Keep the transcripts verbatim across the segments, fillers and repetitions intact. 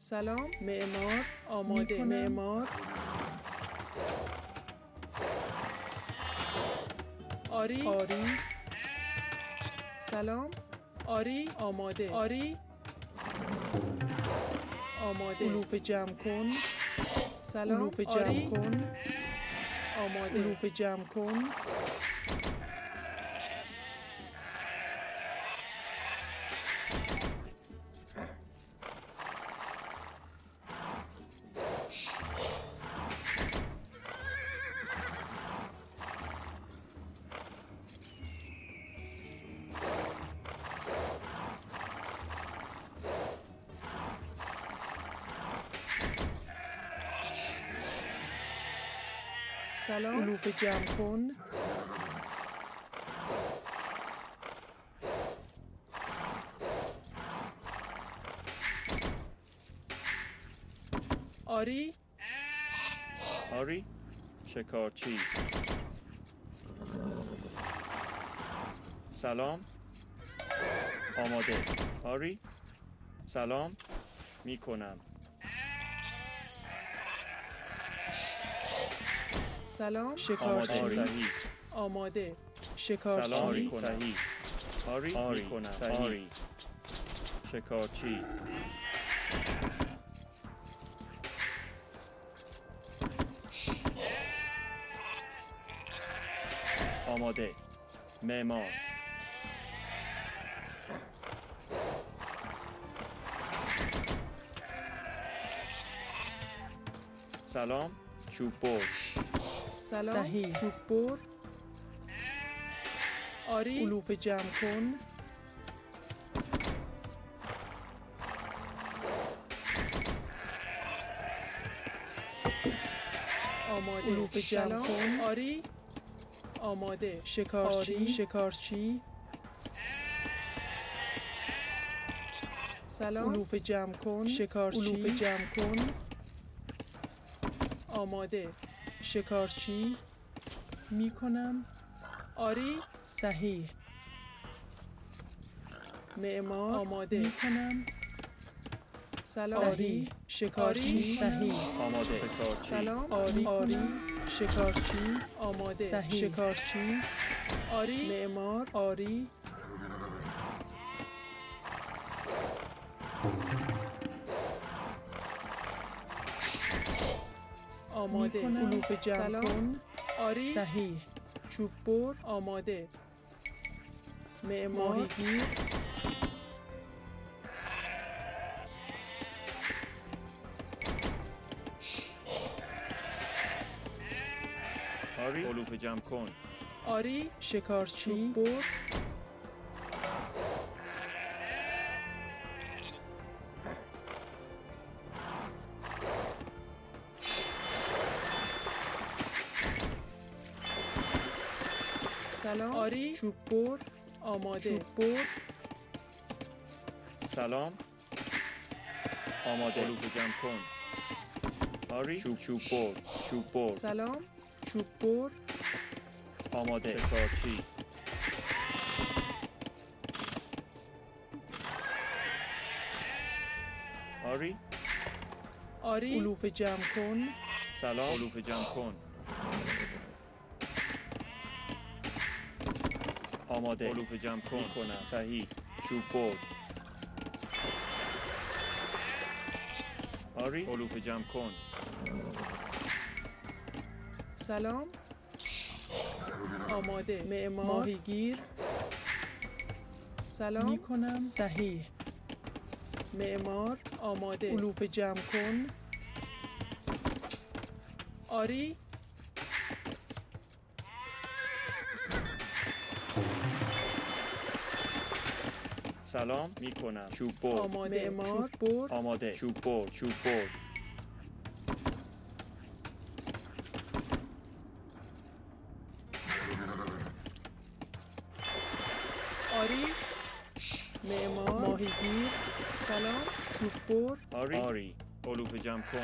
سلام. معمار آماده. معمار. آری. آری. سلام. آری آماده. آری آماده. علوف جمع کن. سلام. علوف جمع آری. کن. آماده. علوف جمع کن. سلام. علوف جمع کن. آری. آری شکارچی. سلام. آماده. آری سلام می کنم. سلام. شکارچی. آماده. آماده. شکارچی. سلام. آری صحیح. آری آری کنم. آری شکارچی. آماده. معمار. سلام. چوب بر. سلام. صحیح. چوب بر. آری. علوف جمع کن. آماده. علوف جمع کن. آری آماده. شکارچی. آری. شکارچی. سلام. علوف جمع کن. شکارچی. علوف جمع کن. آماده. شکارچی می کنم. آری صحیح. معمار آماده می کنم. سلام. آری شکارچی. صحیح. آماده. شکارچی. سلام. آری آری شکارچی. آماده. صحیح. شکارچی. آری. معمار. آری. آماده. علوف جمع کن. آری صحیح. چوب بر. آماده. معمار. ماهیگیر. آری علوف جمع کن. آری شکارچی. چوب بر. سلام. آری چوب بر. آماده. چوب بر. سلام. آماده. علوف جمع کن. آری چوب چوب بر. چوب بر. سلام. چوب بر. آماده. شکارچی. آری. آری علوف جمع کن. سلام. علوف جمع کن. آماده. علوف جمع کن. کنم. صحیح. چوب بر. آری علوف جمع کن. سلام. آماده. معمار. ماهیگیر. سلام می کنم. صحیح. معمار. آماده. علوف جمع کن. آری. سلام می کنم. چوب بر. آماده. معمار. چوب بر. آماده. چوب بر. چوب بر. آری. معمار. ماهیگیر. سلام. چوب بر. آری. آری علوف جمع کن.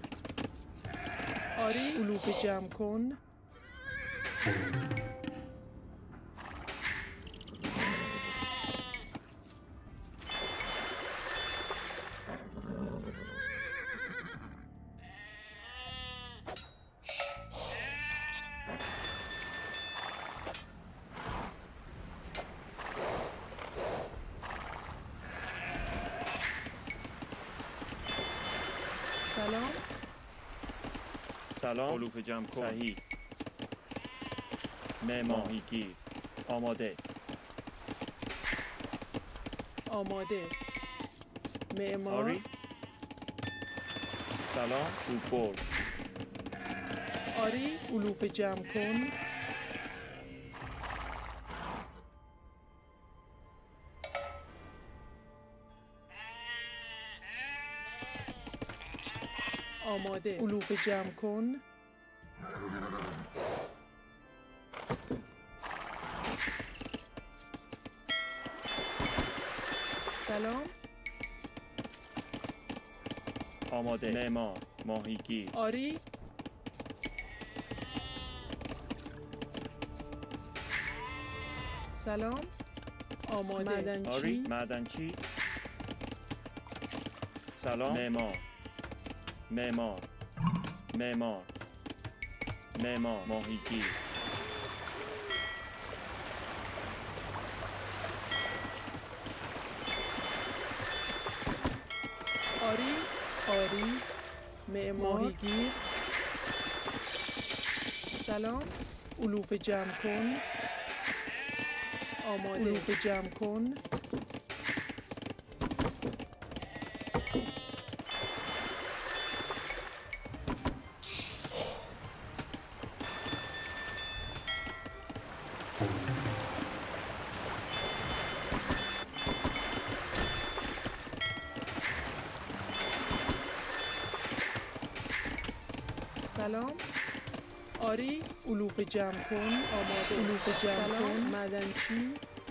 آری علوف جمع کن. سلام علوف جمع کن صحیح معمار ماهیگیر آماده آماده معمار آری سلام چوب بر آری علوف جمع کن آماده علوف جمع کن سلام آماده معمار ماهیگیر آری سلام آماده معدنچی آری معدنچی سلام معمار معمار معمار معمار ماهیگیر آری آری معمار ماهیگیر سلام علوف جمع کن آماده علوف جمع کن سلام آری علوف جمع کن آماده علوف جمع کن معدنچی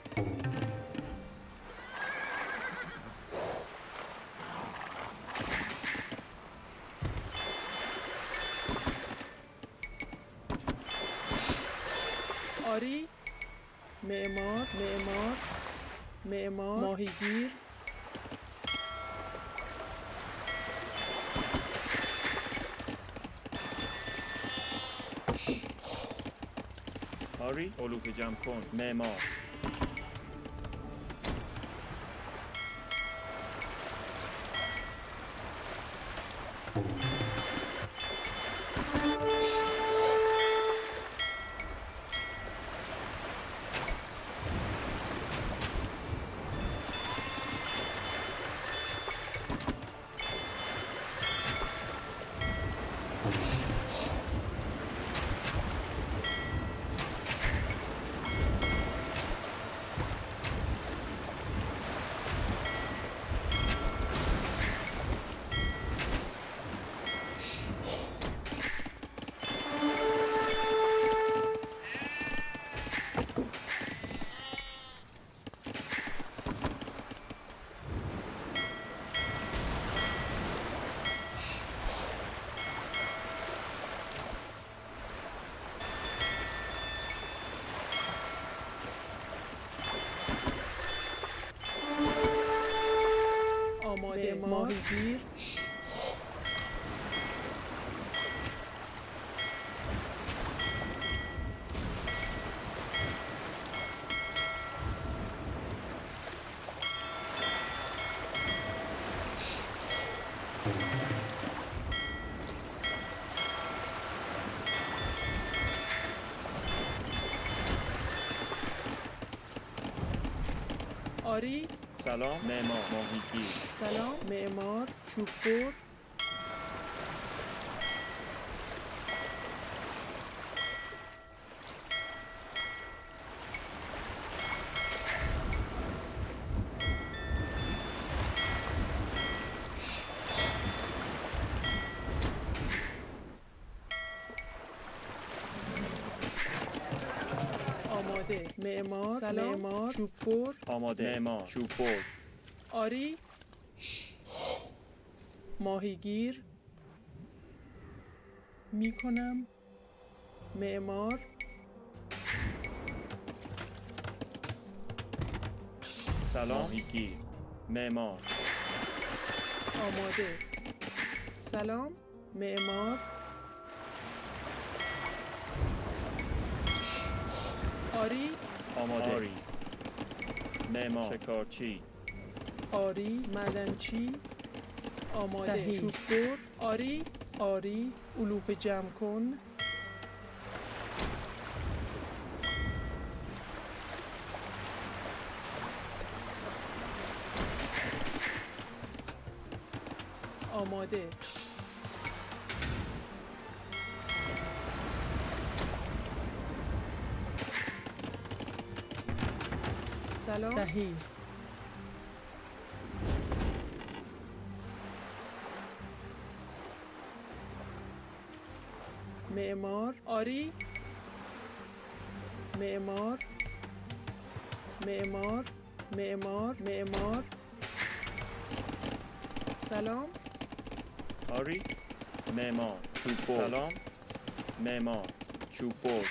آری معمار معمار معمار ماهیگیر آری علوف جمع کن معمار آماده ماهیگیر آری سلام معمار ماهیگیر سلام معمار چوب‌بر آماده معمار سلام معمار چوب‌بر آماده معمار چوب بر آری ماهیگیر می کنم معمار سلام ماهیگیر معمار آماده سلام معمار آری آماده آری معمار شکارچی آری معدنچی آماده چوب‌بر آری آری علوف جمع کن. آماده. سلام. صحیح. معمار. آری. معمار. معمار. معمار. معمار. سلام. آری معمار. چوب. سلام معمار. چوب برد.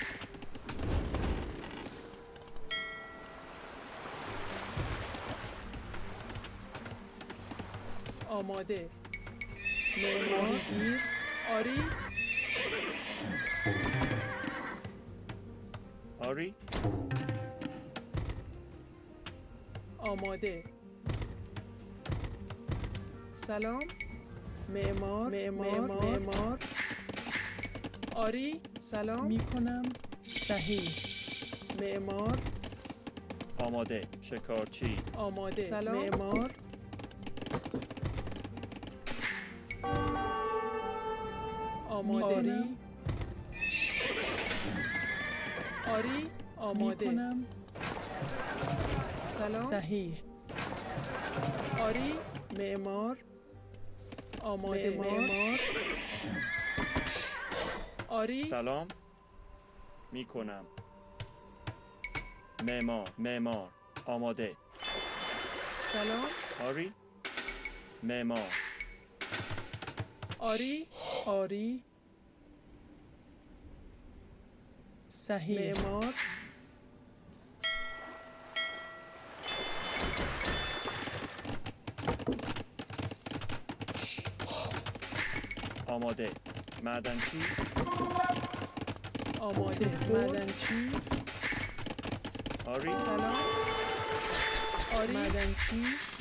آماده. معمار گیر. آری. آری آماده. سلام. معمار. معمار. معمار. آری. سلام می کنم. صحیح. معمار. آماده. شکارچی. آماده. سلام. معمار. آماده. آری. آری. آماده. می کنم. سلام. صحیح. آری. معمار. آماده. معمار. آری. سلام می کنم. معمار. معمار. آماده. سلام. آری معمار. آری. آری. صحیح. معمار. آماده. معدنچی. آماده. معدنچی. آری. سلام. آری. معدنچی.